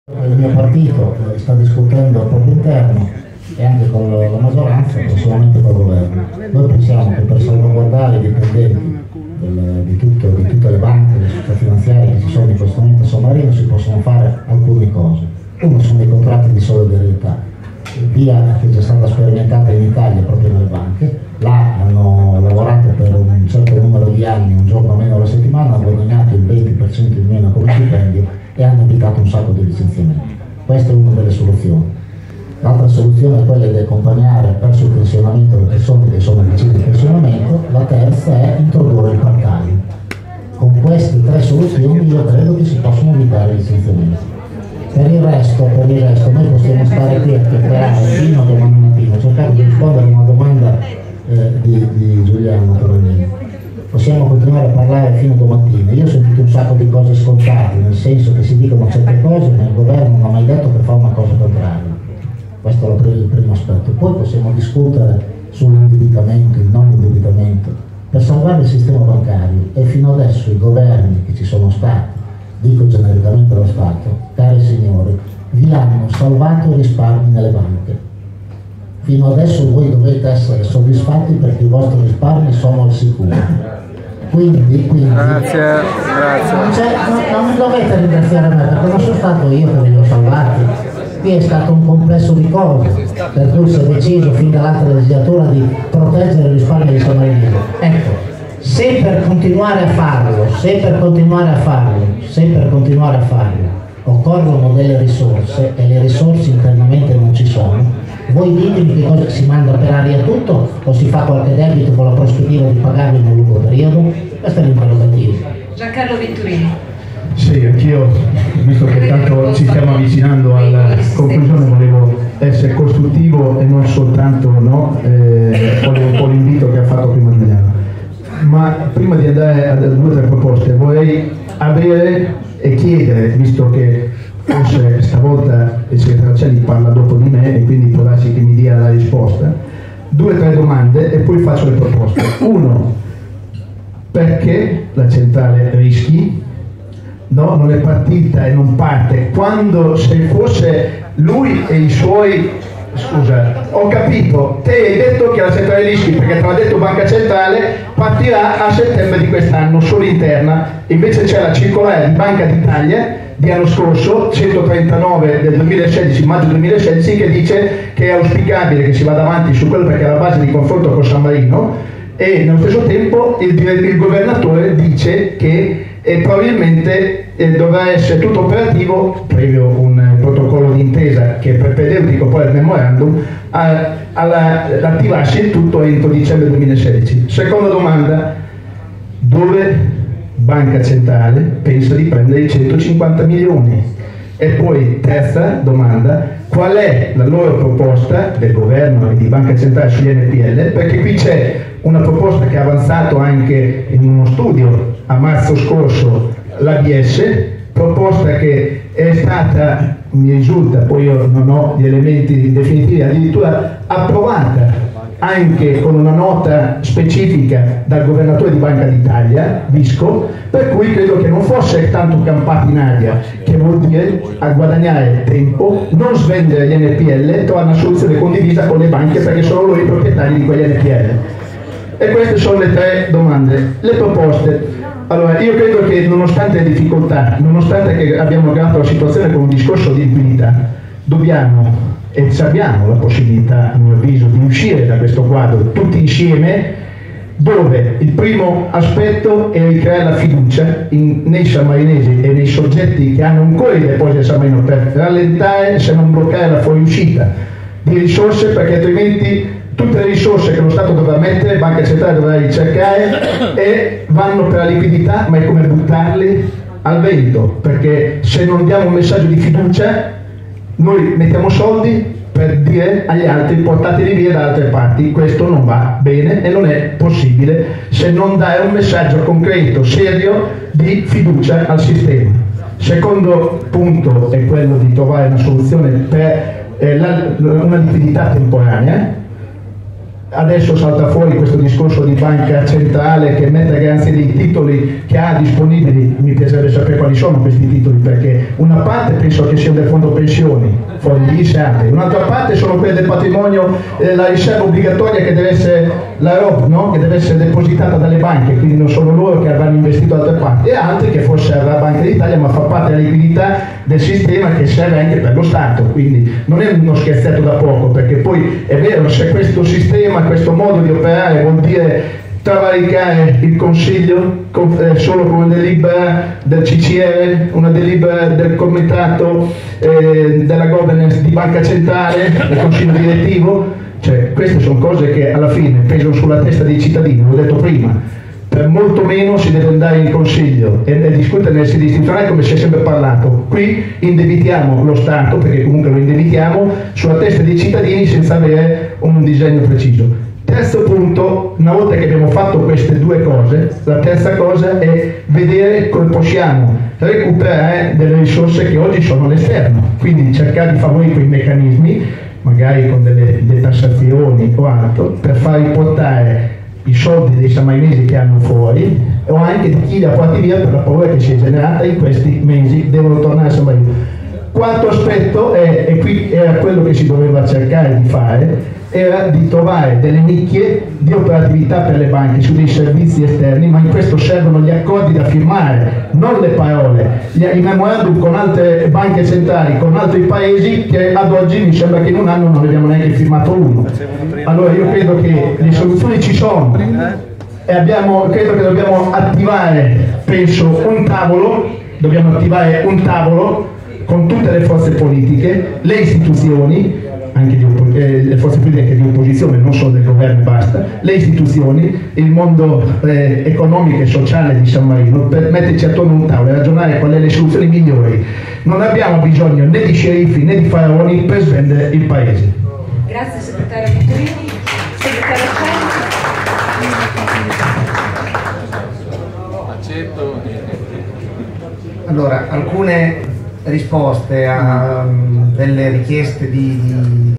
Il mio partito sta discutendo al proprio interno e anche con la maggioranza, prossimamente col governo. Noi pensiamo che per salvaguardare i dipendenti di tutte le banche, le società finanziarie che ci sono in questo momento a San Marino si possono fare alcune cose. Uno sono i contratti di solidarietà, via che è già stata sperimentata in Italia proprio nelle banche. Là hanno lavorato per un certo numero di anni, un giorno meno alla settimana, hanno guadagnato il 20% in meno come stipendio e hanno evitato un sacco di licenziamenti. Questa è una delle soluzioni. L'altra soluzione è quella di accompagnare verso il pensionamento le persone che sono vicine al pensionamento. La terza è introdurre il part-time. Con queste tre soluzioni io credo che si possono evitare i licenziamenti. Per il resto noi possiamo stare qui a chiacchierare fino a domani mattina. Ho cercato di rispondere a una domanda di Giuliano Torellini. Possiamo continuare a parlare fino a domattina. Io ho sentito un sacco di cose scontate, nel senso che si dicono certe cose, ma il governo non ha mai detto che fa una cosa contraria. Questo è il primo aspetto. Poi possiamo discutere sull'indebitamento, il non indebitamento, per salvare il sistema bancario. E fino adesso i governi che ci sono stati, dico genericamente lo Stato, cari signori, vi hanno salvato i risparmi nelle banche. Fino adesso voi dovete essere soddisfatti perché i vostri risparmi sono al sicuro. Quindi grazie. Non dovete ringraziare me perché non sono stato io che ve li ho salvati. Qui è stato un complesso di cose per cui si è deciso fin dall'altra legislatura di proteggere il risparmio di San Marino. Ecco, se per continuare a farlo occorrono delle risorse e le risorse internamente non ci sono, voi ditemi che cosa si manda per aria tutto o si fa qualche debito con la prospettiva di pagarlo in un lungo periodo? Questo è l'interrogativo. Giancarlo Venturini. Sì, anch'io, visto che tanto ci stiamo avvicinando alla conclusione, volevo essere costruttivo e non soltanto volevo un po' l'invito che ha fatto prima Giuliano. Ma prima di andare a 2 o 3 proposte vorrei avere e chiedere, visto che forse stavolta il segretario Celli parla dopo di me e quindi può darsi che mi dia la risposta, 2 o 3 domande e poi faccio le proposte. Uno, perché la centrale rischi? No, non è partita e non parte. Quando se fosse lui e i suoi... Scusa, ho capito, te hai detto che la centrale rischi, perché te l'ha detto Banca Centrale, partirà a settembre di quest'anno, solo interna. Invece c'è la circolare di Banca d'Italia di anno scorso, 139 del 2016, maggio 2016, che dice che è auspicabile che si vada avanti su quello perché è la base di confronto con San Marino, e nello stesso tempo il governatore dice che probabilmente dovrà essere tutto operativo, previo un protocollo d'intesa che è propedeutico poi al memorandum, all'attivarsi il tutto entro dicembre 2016. Seconda domanda, dove Banca Centrale pensa di prendere i 150 milioni? E poi terza domanda, qual è la loro proposta del governo e di Banca Centrale sugli NPL? Perché qui c'è una proposta che ha avanzato anche in uno studio a marzo scorso l'ABS, proposta che è stata, mi risulta, poi io non ho gli elementi definitivi, addirittura approvata anche con una nota specifica dal governatore di Banca d'Italia, Visco, per cui credo che non fosse tanto campato in aria, che vuol dire a guadagnare tempo, non svendere gli NPL, trovare una soluzione condivisa con le banche perché sono loro i proprietari di quegli NPL. E queste sono le 3 domande. Le proposte. Allora, io credo che nonostante le difficoltà, nonostante che abbiamo creato la situazione con un discorso di liquidità, dobbiamo e abbiamo la possibilità, a mio avviso, di uscire da questo quadro tutti insieme, dove il primo aspetto è ricreare la fiducia nei sammarinesi e nei soggetti che hanno ancora i depositi a San Marino, per rallentare, se non bloccare la fuoriuscita di risorse, perché altrimenti tutte le risorse che lo Stato dovrà mettere, Banca Centrale dovrà ricercare e vanno per la liquidità, ma è come buttarli al vento, perché se non diamo un messaggio di fiducia noi mettiamo soldi per dire agli altri portateli via da altre parti. Questo non va bene e non è possibile se non dai un messaggio concreto, serio di fiducia al sistema. Secondo punto è quello di trovare una soluzione per una liquidità temporanea. Adesso salta fuori questo discorso di banca centrale che mette a garanzia dei titoli che ha disponibili. Mi piacerebbe sapere quali sono questi titoli, perché una parte penso che sia del fondo pensioni, fondi ISEAD, un'altra parte sono quelle del patrimonio, la riserva obbligatoria che deve essere la ROP, no? Che deve essere depositata dalle banche, quindi non sono loro che avranno investito da altre parti, e altri che forse avrà la Banca d'Italia, ma fa parte della liquidità del sistema che serve anche per lo Stato, quindi non è uno scherzetto da poco, perché poi è vero, se questo sistema, questo modo di operare vuol dire travalicare il Consiglio solo con una delibera del CCR, una delibera del Comitato della governance di Banca Centrale, del Consiglio direttivo, cioè queste sono cose che alla fine pesano sulla testa dei cittadini, l'ho detto prima. Per molto meno si deve andare in Consiglio e discutere nelle sedi istituzionali come si è sempre parlato. Qui indebitiamo lo Stato, perché comunque lo indebitiamo, sulla testa dei cittadini senza avere un disegno preciso. Terzo punto, una volta che abbiamo fatto queste due cose, la terza cosa è vedere come possiamo recuperare delle risorse che oggi sono all'esterno, quindi cercare di favorire quei meccanismi, magari con delle detassazioni o altro, per far riportare i soldi dei sammarinesi che hanno fuori, o anche di chi li ha portati via per la paura che si è generata in questi mesi, devono tornare a San Marino. Quarto aspetto, e qui era quello che si doveva cercare di fare, era di trovare delle nicchie di operatività per le banche su dei servizi esterni, ma in questo servono gli accordi da firmare, non le parole, i memorandum con altre banche centrali, con altri paesi, che ad oggi mi sembra che in un anno non ne abbiamo neanche firmato uno. Allora io credo che le soluzioni ci sono e credo che dobbiamo attivare, penso, un tavolo con tutte le forze politiche, le istituzioni, anche le forze politiche anche di opposizione, non solo del governo e basta, le istituzioni, il mondo economico e sociale di San Marino, per metterci attorno a un tavolo e ragionare quali sono le soluzioni migliori. Non abbiamo bisogno né di sceriffi né di faraoni per svendere il paese. Grazie segretario Vittorini. Segretario Accetto. Allora, alcune risposte a delle richieste di